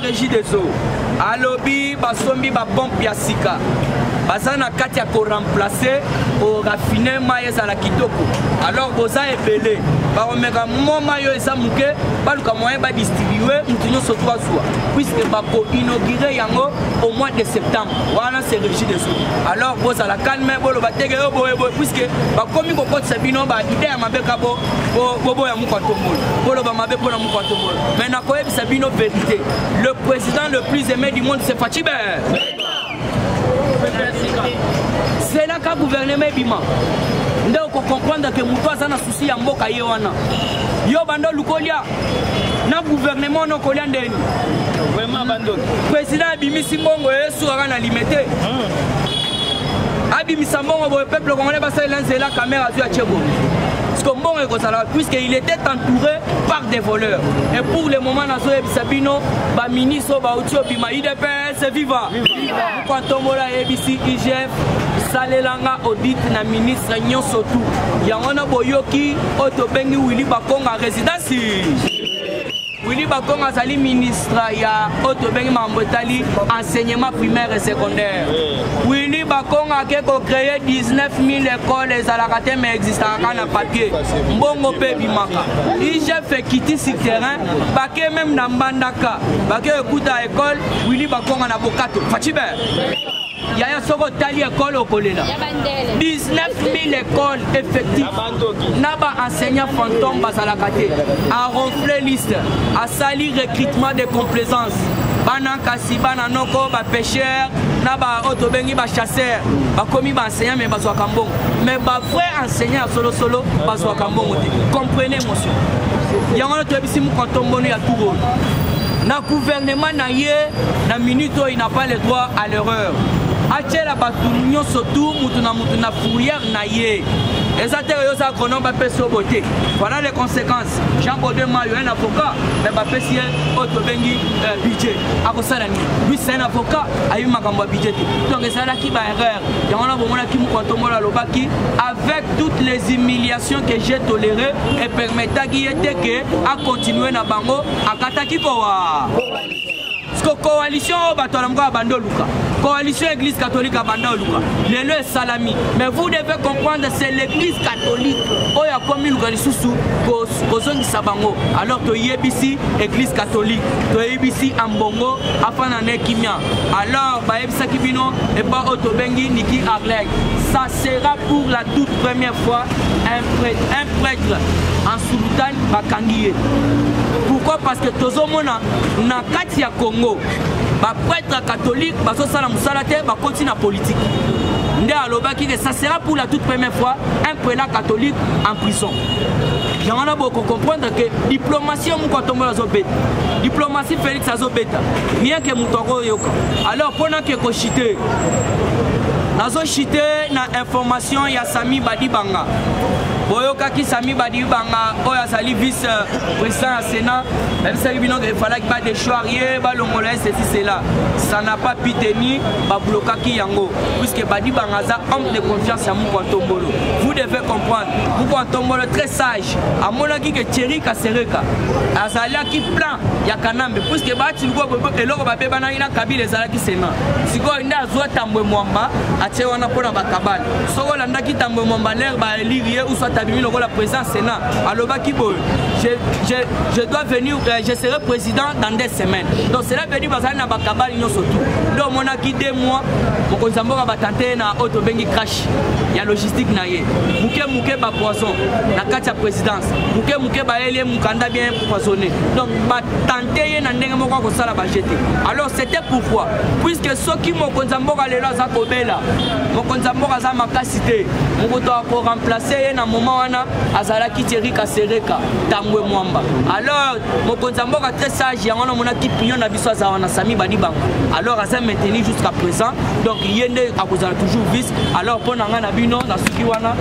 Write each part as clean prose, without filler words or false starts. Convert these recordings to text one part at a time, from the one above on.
régie des eaux alobi basombi ba pompe ya sika bazana kati ya ko remplacer au raffiner maïs à la kitoko alors boza ebele ba omeka moma yo esa muke baluka moyen ba distribuer mutunyo so 3 jours puisque ba ko inaugurer yango au mois de septembre voilà c'est régie des eaux alors boza la calme bolo ba tege yo boye puisque ba komi ko kotsa bino ba idée ya mabeka bo ya mukwatomolo bolo ba mabe pona mukwatomolo mais na ko ebisa bino vérité le président le plus aimé du monde c'est Fachibe. C'est là qu'a gouvernement bima. Ndeo ko comprendre que muto azana souci ya mboka ye wana. Yo bando lukolia. Na gouvernement no kolia ndeni. Vraiment bando. Président bimisi mbongo yesu akana limité. Abimisa mbongo bo peuple congolais basa lancer la caméra sur Tchebo. Puisqu'il était entouré par des voleurs. Et pour le moment, Sabino, ministre, IDPS, viva! Quand on a ABC, IGF, Salelanga, audit, na ministre, Nyon Sotou, Yangona Boyoki, Otobengi, Willy Bakonga, résidence. Willy Bakonga, Sali ministre, ya Otobengi Mambotali, enseignement primaire et secondaire. Willy Bakonga a créé 19 000 écoles et Zalakate mais existent en papier. Mbongo pe bimaka. Il fait quitter ce terrain, baké même dans Bandaka, baké écoute à l'école, Willy Bakonga na bokato. Fachibe. Yaya Soko Tali école au Kolela. 19 000 écoles effectives. Naba enseignant fantôme Basalakate. A ronflé liste. A sali recrutement de complaisance. Bana Kasiba Nanoko, ba pêcheur, Naba Otobengi, ba chasseur. Ba commis ba enseignant mais Baswa Kambon. Mais ba frère enseignant solo Baswa Kambon. Comprenez monsieur. Yangona Tobisi Mukantombono ya tout. Na gouvernement na ye, na minute il n'a pas le droit à l'erreur. Achela batunyo sotu mutuna fourrière na ye. Exactement yosa kono ba peso boté. Voilà les conséquences. Jean Baudin Mayo un avocat, mais ba pesi Otobengi budget. Akosalani. Lui c'est un avocat, ayi makambo budget. Donc ça là qui ba erreur. Yangona bomona ki mukontomola lobaki avec toutes les humiliations que j'ai tolérées et permettant qui était que à continuer na bango akataki kowa. Coalition coalition église catholique à Bandoluka. Le est salami. Mais vous devez comprendre c'est l'église catholique. Oh ya comme une galisusu kozongi sabango. Alors to yebisi église catholique. To yebisi ambongo afana nekimia. Alors ba yebisa kibino et pas Otobengi Niki Arleg. Ça sera pour la toute première fois un prêtre en sultan bakangiye. Pourquoi? Parce que tozomona na kati ya Congo ba prêtre catholique baso sala musala te ba continue politique. Nde alobaki que ça sera pour la toute première fois un prélat catholique en prison. J'en ai beaucoup comprendre que diplomatie mukotombo azobeta. Diplomatie Félix azobeta. Rien que mutoro yoka. Alors pendant que kochité nazo chité na information ya Sami Badibanga. Boyoka ki Sami Badibanga oya sali vice président du Sénat. Même si il fallait pas de choix rien, balongolais ceci c'est là. Ça n'a pas pu tenir ba bloquer ki yango puisque Badibanga a homme de confiance à Mukontombolo. Vous devez comprendre. Mukontombolo très sage. A monaki que Thierry Kasereka. Azalia qui plan ya Kanambe puisque ba tilgo eloko ba bebana ina Kabila ezalaki Sénat. Siko nda azwa tambwe mwamba ache wana pona bakabali. Soko landa ki tambwe mwamba l'air ba élire ou soit tabimi lokola président Sénat. Aloba ki boy. Je dois venir, je serai président dans des semaines. Donc cela veut dire que na bakabali nyonso tout. Donc mon aki 2 mois, mon konzamboka ba tenter na Otobengi crash. Ya logistique na ye. Muke ba poison na kati ya présidence. Muke ba ele mukanda bien poisonné. Donc ba tenter na ndenge moko ko sala ba jeter. Alors c'était pourquoi puisque ceux qui mon konzamboka lelo za kobela. Mon konzamboka za makasité. Mokoto ko remplacer na moment wana azalaki Thierry Kasereka. Mwamba. Alors, mon konzamboka très sage, y a un qui pignon na biso za wana Sami Badibanga. Alors, à ça maintenir jusqu'à présent. Donc, yende a toujours vice. Alors, pour nanga na bino na suki wana.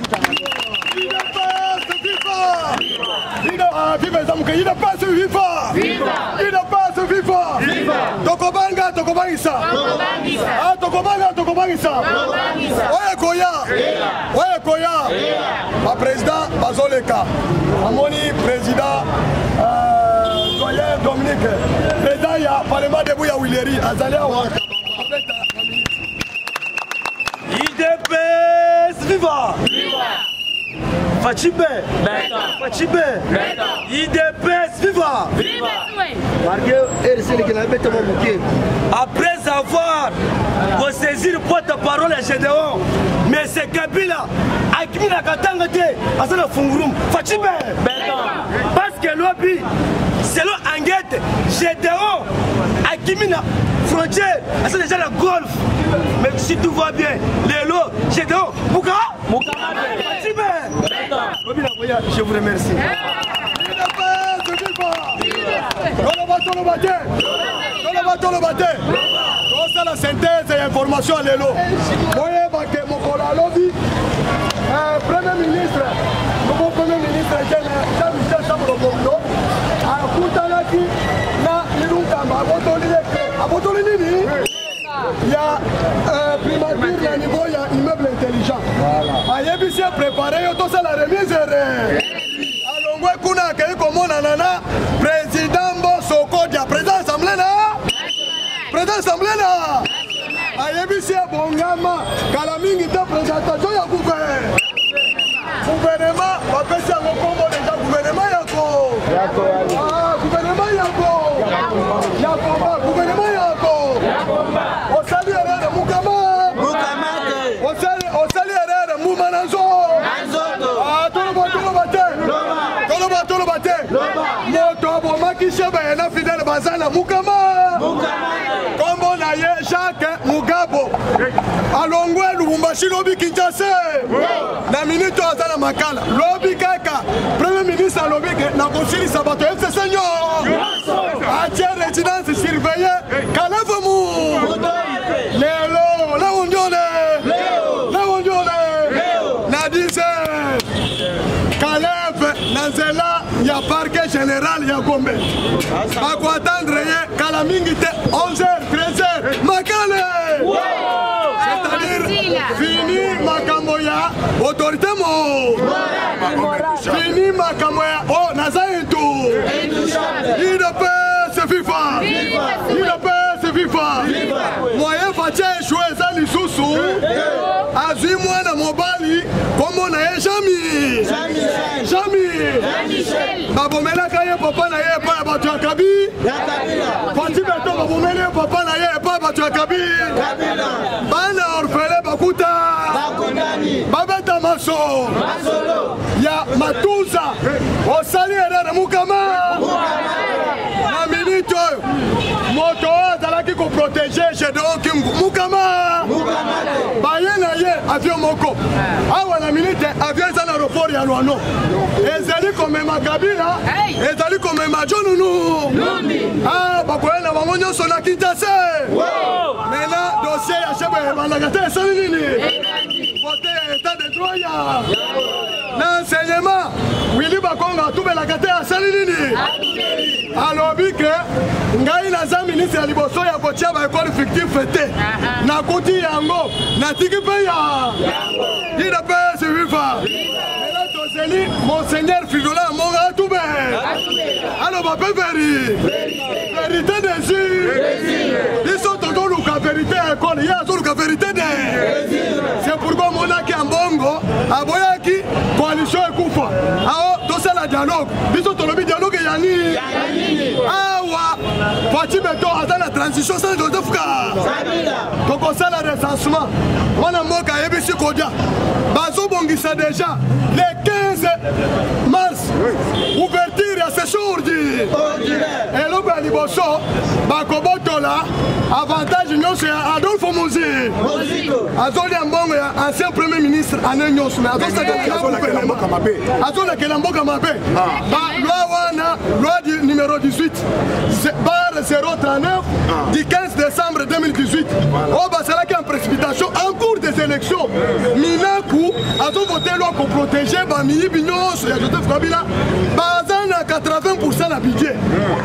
Il n'a pas ce vivant. Il n'a pas ce vivant. Tokobanga, Tokobangisa. Ah, Tokobangisa. Ouais, Koya. Ma président Bazoleka. Amoni, président Dominique. Président ya parlement de Bouya Willeri azali awa IDPS viva! Fachibe! Fachibe! IDPS viva! Après avoir saisi le porte-parole à Gédéon, mais c'est Kabila, Akimina Katangate, Asana Fungurum, Fachibe! Parce que l'Obi, c'est l'Anguette, Gédéon, Akimina, frontière, c'est déjà la golf. Même si tout va bien, les lots, Gédéon, Mouka, Fachibe! Je vous remercie. C'est la synthèse et information à l'élo. Premier ministre, nouveau Premier ministre Jean-Michel Sambrobondo, a Koutalaki, na Ilunkamba, il y a primature à niveau, il y a immeuble intelligent. A Yébissé préparé, tout ça la remise. Alors, kuna kei komona nana président Bosoko dia président assemblée na président assemblée na ayebisi bongama kala mingi ta présentation ya gouvernement bapesi yango kombo deja gouvernement yako gouvernement yako gouvernement yako osali erere mukama osali erere mumananzo tolo bate moto bomaki shebe na fidèle bazana mukama kombo na ye Jacques Mugabo alongwe Lubumbashi lobi Kinshasa na minute azana makala lobi kaka premier ministre lobi na kosilisa bato FC Seigneur atie résidence surveillée kalafamu lelo la unjone na dice Caleb Nanzela ya parquet général ya Gombe bako attendre ye kala mingi te 11h 13h makale c'est-à-dire fini makambo ya autorité mo fini makambo ya oh nazaintu IDPS FIFA IDPS FIFA moyen fache échoué za lisusu azui mwana mobali kombo na ye Jami babomelaka ye papa na ye epai ya bato ya Kabi Fati Beto babomeli ye papa na ye epai ya bato ya Kabi bana orfele bakuta babeta maso ya Matuza osali erere mukama na minute oyo moto oyo azalaki koprotege Gédéon Kimbu mukama baye na ye avion moko awa na minute avion eza na aéroport ya Luano ezali komema Kabila ezali komema Jonunu bakoya na bango nyonso na Kinshasa mena dossier ya chebe ebandaka te esali nini vote ya état de droit ya na enseignement Willy Bakongo atubelaka te asali nini alobi ke ngai naza ministre ya liboso ya kotia baekole fictif te nakuti yango natiki mpe ya IDPS viva ela tozeli monseigneur Fidola Monga atube aloba mpe vérité désir biso tozoluka vérité ya ekole ye azoluka vérité de c'est pourquoi monaki ya mbongo aboyaki coalition ekufa ao tosala dialogue biso tolobi dialogue ya nini awa Fati Beto aza na transition sana Joseph Ka tokosala recensement wana mboka ayebisi kodia bazobongisa déjà le 15 mars ouverture ya session ordinaire eloko ya liboso bakobotola avantage nyonso ya Adolphe Muzi azolia mbongo ya ancien premier ministre ane nyonso azolekela mboka mabe loi wana loi numéro 18 barre 039 du 15 décembre 2018 o basalaki en précipitation en cours des élections minaku azovote loi ko protéger bamiyibi nyonso ya Joseph Kabila baza na 80% na budget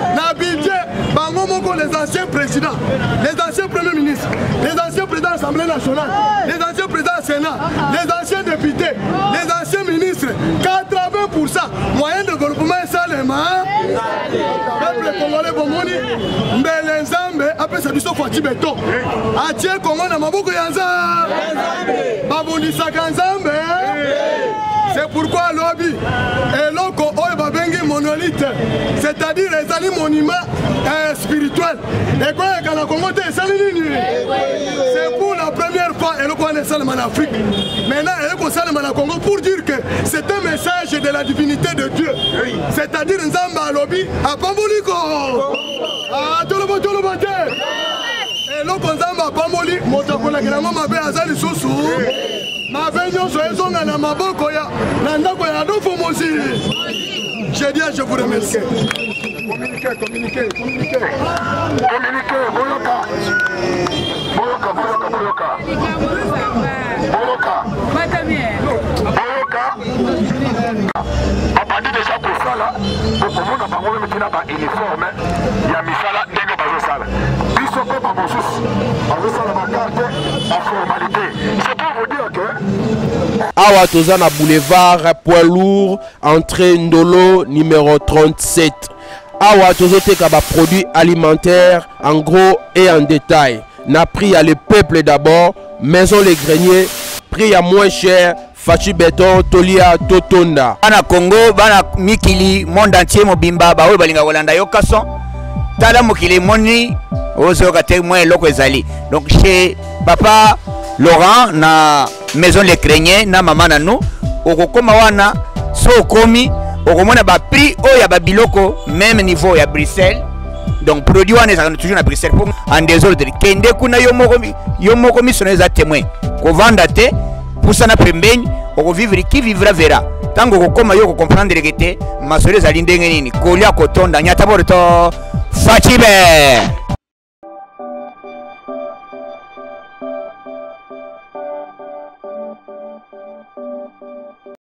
bango moko les anciens présidents les anciens premiers ministres les anciens présidents de l'Assemblée nationale, les anciens présidents du Sénat, les anciens députés, les anciens ministres, 80% moyen de développement est Salema. Peuple congolais bomoni, mbele nzambe apesa biso Fati Beto. Atie Congo na maboko ya nzambe. Babundisaka nzambe. C'est pourquoi lobby et loko oyo babengi monolithe, c'est-à-dire les ali monuments spirituels. Et quoi quand la Congo est c'est pour la première fois et loko est salé en Afrique. Maintenant et loko salé en Congo pour dire que c'est un message de la divinité de Dieu. C'est-à-dire nzamba lobby à Pamboliko. Ah tolobo. Et loko nzamba Pamboli motokola kelama mabe azali susu. Ma vengeance est en na maboko ya na ndako ya Adolphe Mozi. Je dis je vous remercie. Communiquez. A partir de chaque sala, pour qu'on a parlé de la uniforme, il y a Misala Ndenge Bazosala. Bisoko Babosus, Bazosala Bakarte, en formalité. C'est pour vous dire que. Awa Tozana Boulevard, poids lourd, entrée Ndolo, numéro 37. Awa Tozoteka ba produits alimentaires en gros et en détail. N'a pris à le peuple d'abord, maison les greniers, prix à moins cher. Fati Beton, Tolia, Totonda. Bana Congo, bana Mikili, monde entier, Mobimba, Baoui Balinga Walanda Yokason. Tala Mokili Moni, Ozoka Témoin, Loko Ezali. Donc chez Papa Laurent, na Maison Les Créniers, na Maman Nanou, Okokoma Wana, Sokomi, Okomona ba prix, Oya Babiloko, même niveau à Bruxelles. Donc produit on est toujours à Bruxelles pour en désordre. Kende kuna yomokomi soneza témoin. Ko vanda te pour ça na pembeni oko vivre qui vivra verra. Tango ko koma yo ko comprendre que te masole za lindenge nini. Kolia kotonda nyata borto Fati Be.